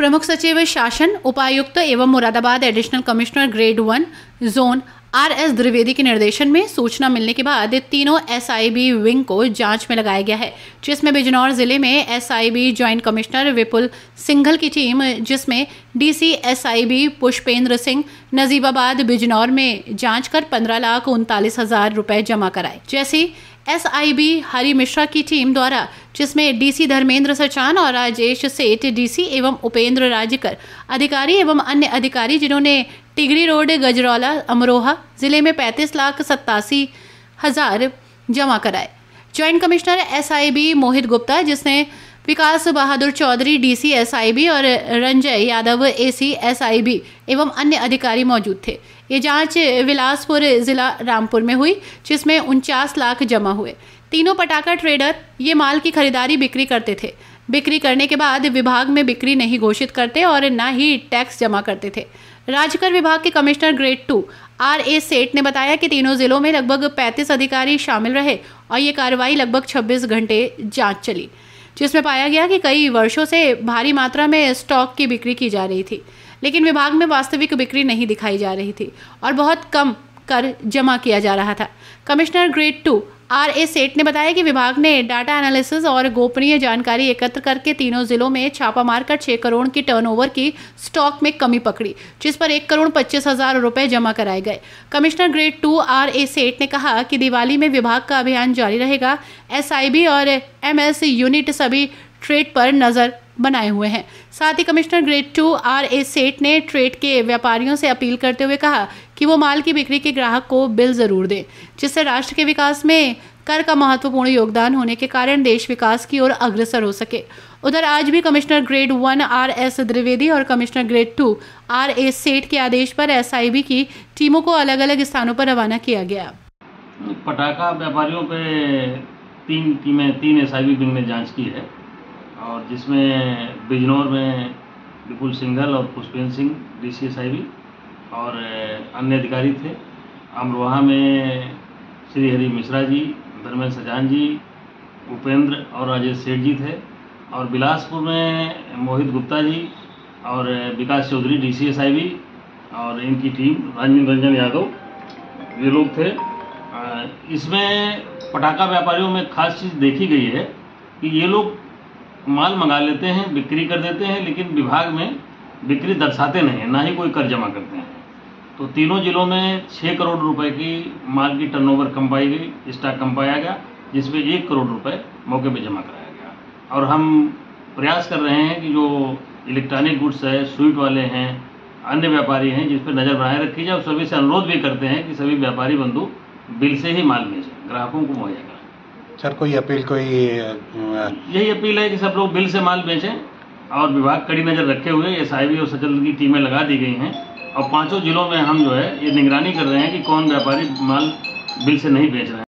प्रमुख सचिव शासन, उपायुक्त एवं Moradabad additional commissioner grade 1 zone RS Dwivedi के निर्देशन में सूचना मिलने के बाद तीनों SIB विंग को जांच में लगाया गया है, जिसमें बिजनौर जिले में SIB joint commissioner Vipul Singhal की टीम, जिसमें DC SIB पुष्पेंद्र सिंह नजीबाबाद बिजनौर में जांच कर 15,39,000 रुपए जमा कराए। जैसे SIB हरि मिश्रा की टीम द्वारा, जिसमें DC धर्मेंद्र सचान और राजेश सेठ DC एवं उपेंद्र राजकर अधिकारी एवं अन्य अधिकारी, जिन्होंने टिगरी रोड गजरौला अमरोहा जिले में 35,87,000 जमा कराए। Joint commissioner SIB Mohit Gupta, जिसने विकास बहादुर चौधरी DC SIB और रंजय यादव AC SIB एवं अन्य अधिकारी मौजूद थे। ये जांच बिलासपुर जिला रामपुर में हुई, जिसमें 49 लाख जमा हुए। तीनों पटाखा ट्रेडर ये माल की खरीदारी बिक्री करते थे। बिक्री करने के बाद विभाग में बिक्री नहीं घोषित करते और न ही टैक्स जमा करते थे। राजकर विभाग के कमिश्नर ग्रेड 2 RA सेठ ने बताया कि तीनों जिलों में लगभग 35 अधिकारी शामिल रहे और ये कार्रवाई लगभग 26 घंटे जांच चली, जिसमें पाया गया कि कई वर्षों से भारी मात्रा में स्टॉक की बिक्री की जा रही थी, लेकिन विभाग में वास्तविक बिक्री नहीं दिखाई जा रही थी और बहुत कम कर जमा किया जा रहा था। कमिश्नर ग्रेड 2 RA सेठ ने बताया कि विभाग ने डाटा एनालिसिस और गोपनीय जानकारी एकत्र करके तीनों जिलों में छापा मारकर 6 करोड़ की टर्नओवर की स्टॉक में कमी पकड़ी, जिस पर 1,25,000 रुपए जमा कराए गए। कमिश्नर ग्रेड 2 RA सेठ ने कहा कि दिवाली में विभाग का अभियान जारी रहेगा। SIB और MS यूनिट सभी ट्रेड पर नजर बनाए हुए हैं। साथ ही कमिश्नर ग्रेड 2 RA सेठ ने ट्रेड के व्यापारियों से अपील करते हुए कहा कि वो माल की बिक्री के ग्राहक को बिल जरूर दें, जिससे राष्ट्र के विकास में कर का महत्वपूर्ण योगदान होने के कारण देश विकास की ओर अग्रसर हो सके। उधर आज भी कमिश्नर ग्रेड 1 RS द्विवेदी और कमिश्नर ग्रेड 2 RA सेठ के आदेश पर SIB की टीमों को अलग अलग स्थानों पर रवाना किया गया। पटाखा व्यापारियों पे 3 SIB विंग ने जांच की है, और जिसमें बिजनौर में विपुल सिंघल और पुष्पेंद्र सिंह DC SIB और अन्य अधिकारी थे। अमरोहा में श्री हरि मिश्रा जी, धर्मेंद्र सचान जी, उपेंद्र और राजेश सेठ जी थे। और बिलासपुर में मोहित गुप्ता जी और विकास चौधरी DC SIB और इनकी टीम रंजन यादव, ये लोग थे। इसमें पटाखा व्यापारियों में खास चीज़ देखी गई है कि ये लोग माल मंगा लेते हैं, बिक्री कर देते हैं, लेकिन विभाग में बिक्री दर्शाते नहीं हैं, ना ही कोई कर जमा करते हैं। तो तीनों जिलों में 6 करोड़ रुपए की माल की टर्नओवर कम पाई गई, स्टॉक कम पाया गया, जिसमें 1 करोड़ रुपए मौके पे जमा कराया गया। और हम प्रयास कर रहे हैं कि जो इलेक्ट्रॉनिक गुड्स है, स्वीट वाले हैं, अन्य व्यापारी हैं, जिस पर नज़र बनाए रखी जाए। और सभी से अनुरोध भी करते हैं कि सभी व्यापारी बंधु बिल से ही माल बेचें, ग्राहकों को मुहैया कराएं। सर कोई अपील, यही अपील है कि सब लोग बिल से माल बेचें, और विभाग कड़ी नज़र रखे हुए SIB और सचल की टीमें लगा दी गई हैं, और 5 जिलों में हम जो है ये निगरानी कर रहे हैं कि कौन व्यापारी माल बिल से नहीं बेच रहे हैं।